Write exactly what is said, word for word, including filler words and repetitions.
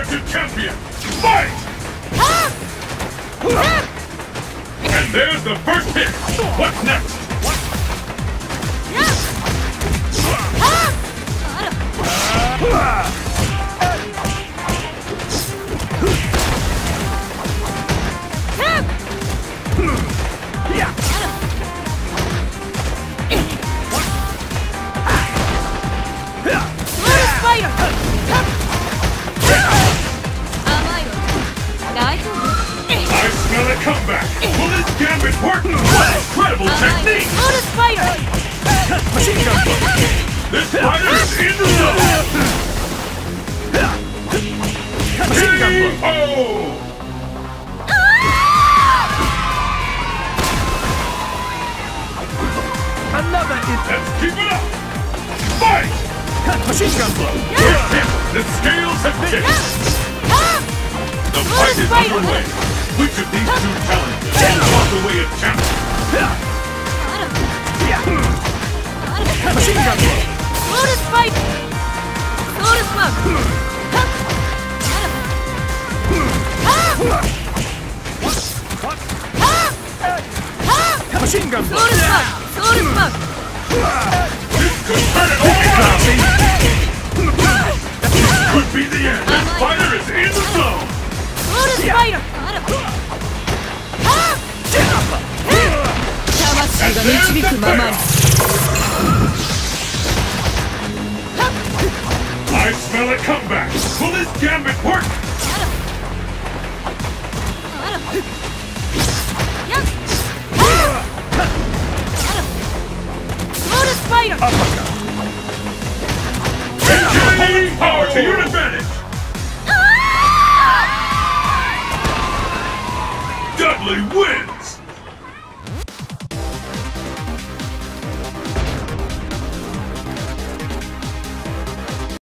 to champion! Fight! And there's the first hit! What's next? I smell a comeback! Will this gambit work? What incredible technique! Lotus Fighter! Machine gun blow! This fighter is in the zone! Machine gun blow! Oh! Another hit! Let's keep it up! Fight! Machine gun blow! First hit! The scales have tipped! The fight is underway! Which of these two challengers will walk away as champion? Machine gun blow! Lotus Fighter! Lotus Bug! Machine gun blow! Lotus Bug! Lotus Bug! This could turn it all around! Could be the end! This fighter is in the zone! Lotus Fighter! And there's the payoff! I smell a comeback! Will this gambit work? Lotus Fighter! Maintaining power to your advantage! Dudley wins!